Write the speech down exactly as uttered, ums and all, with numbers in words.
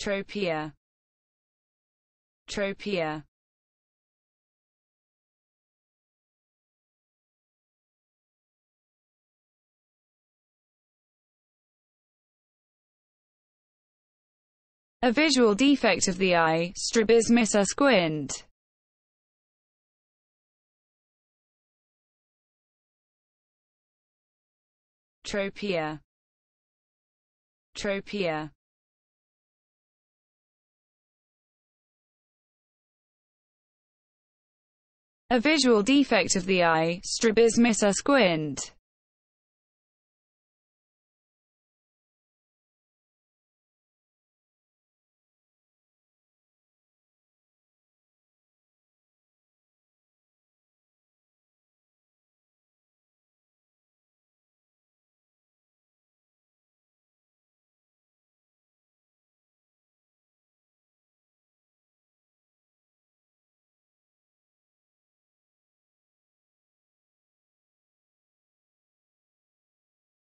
Tropia. Tropia. A visual defect of the eye, strabismus or squint. Tropia. Tropia. A visual defect of the eye, strabismus or squint.